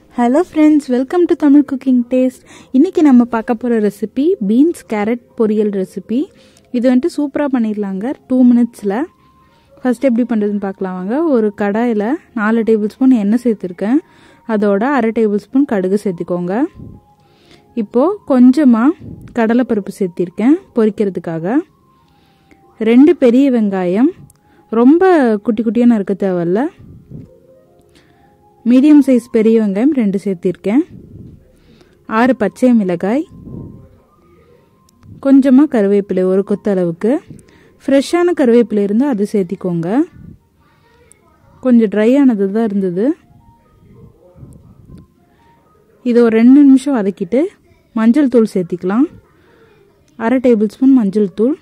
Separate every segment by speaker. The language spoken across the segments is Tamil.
Speaker 1: Hello friends, welcome to Tamil Cooking Taste. இன்னைக்கு நம்ம பார்க்க போற recipe beans carrot poriyal recipe. இது வந்து சூப்பரா பண்ணிரலாங்க 2 minutesல. ஃபர்ஸ்ட் எப்படி பண்றதுன்னு பார்க்கலாம் வாங்க. ஒரு கடாயில 4 டேபிள்ஸ்பூன் எண்ணெய் சேர்த்திருக்கேன். அதோட 1/2 டேபிள்ஸ்பூன் கடுகு சேர்த்துக்கோங்க. இப்போ கொஞ்சமா கடலை பருப்பு சேர்த்திருக்கேன் பொரிக்கிறதுக்காக. 2 பெரிய வெங்காயம் ரொம்ப குட்டி குட்டியா நறுக்க தேவையில்ல. மீடியம் சைஸ் பெரிய வெங்காயம் 2 சேர்த்திருக்கேன். 6 பச்சை மிளகாய், கொஞ்சமா கறிவேப்பிலை ஒரு கொத்து அளவுக்கு. ஃப்ரெஷ்ஷான கறிவேப்பிலை இருந்தா அது சேர்த்திக்கோங்க. கொஞ்சம் ட்ரை ஆனது தான் இருந்தது. இது ஒரு 2 நிமிஷம் வதக்கிட்டு மஞ்சள் தூள் சேர்த்திக்கலாம். 1/2 டேபிள்ஸ்பூன் மஞ்சள் தூள்.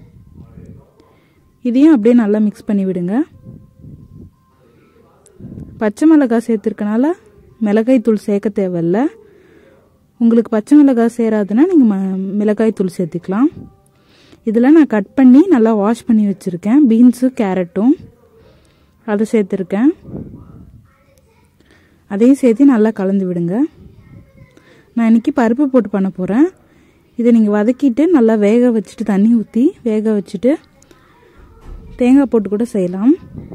Speaker 1: இதையும் அப்படியே நல்லா மிக்ஸ் பண்ணி விடுங்க. பச்சை மிளகாய் சேர்த்திருக்கனால மிளகாய் தூள் சேர்க்க தேவையில்ல. உங்களுக்கு பச்சை மிளகாய் சேராதுன்னா நீங்கள் மிளகாய் தூள் சேர்த்துக்கலாம். இதில் நான் கட் பண்ணி நல்லா வாஷ் பண்ணி வச்சுருக்கேன் பீன்ஸும் கேரட்டும் அதை சேர்த்துருக்கேன். அதையும் சேர்த்து நல்லா கலந்து விடுங்க. நான் இன்றைக்கி பருப்பு போட்டு பண்ண போகிறேன். இதை நீங்கள் வதக்கிட்டு நல்லா வேக வச்சுட்டு தண்ணி ஊற்றி வேக வச்சுட்டு தேங்காய் போட்டு கூட செய்யலாம்.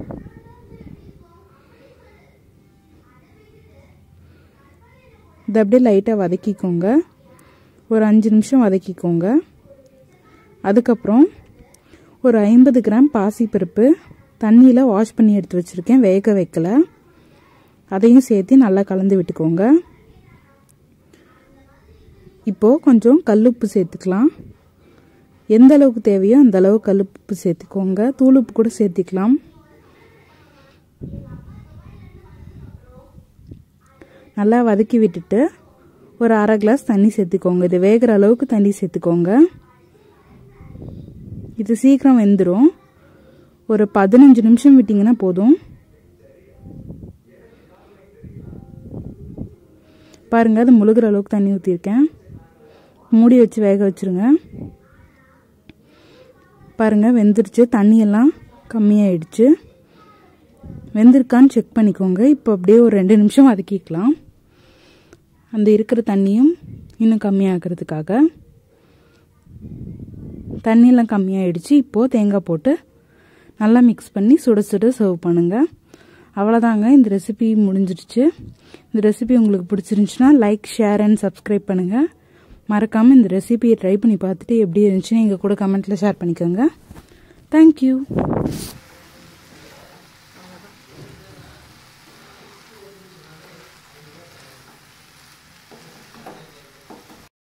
Speaker 1: இதை அப்படியே லைட்டாக வதக்கிக்கோங்க. ஒரு 5 நிமிஷம் வதக்கிக்கோங்க. அதுக்கப்புறம் ஒரு 50 கிராம் பாசிப்பருப்பு தண்ணியில் வாஷ் பண்ணி எடுத்து வச்சுருக்கேன், வேக வைக்கலை. அதையும் சேர்த்து நல்லா கலந்து விட்டுக்கோங்க. இப்போது கொஞ்சம் கல்லுப்பு சேர்த்துக்கலாம். எந்த அளவுக்கு தேவையோ அந்த அளவு கல்லுப்பு சேர்த்துக்கோங்க. தூளுப்பு கூட சேர்த்துக்கலாம். நல்லா வதக்கி விட்டுட்டு ஒரு 1/2 கிளாஸ் தண்ணி சேர்த்துக்கோங்க. இது வேகிற அளவுக்கு தண்ணி சேர்த்துக்கோங்க. இது சீக்கிரம் வெந்துடும். ஒரு 15 நிமிஷம் விட்டிங்கன்னா போதும். பாருங்கள், அது முழுகிற அளவுக்கு தண்ணி ஊற்றிருக்கேன். மூடி வச்சு வேக வச்சுருங்க. பாருங்கள், வெந்துருச்சு. தண்ணியெல்லாம் கம்மியாயிடுச்சு. வெந்திருக்கான்னு செக் பண்ணிக்கோங்க. இப்போ அப்படியே ஒரு 2 நிமிஷம் வதக்கிக்கலாம். அந்த இருக்கிற தண்ணியும் இன்னும் கம்மியாகிறதுக்காக. தண்ணியெல்லாம் கம்மியாயிடுச்சு. இப்போது தேங்காய் போட்டு நல்லா மிக்ஸ் பண்ணி சுட சுட சர்வ் பண்ணுங்கள். அவ்வளோதாங்க, இந்த ரெசிபி முடிஞ்சிடுச்சு. இந்த ரெசிபி உங்களுக்கு பிடிச்சிருந்துச்சுன்னா லைக், ஷேர் அண்ட் சப்ஸ்கிரைப் பண்ணுங்கள். மறக்காமல் இந்த ரெசிபியை ட்ரை பண்ணி பார்த்துட்டு எப்படி இருந்துச்சுன்னு எங்கள் கூட கமெண்ட்டில் ஷேர் பண்ணிக்கோங்க. தேங்க்யூ.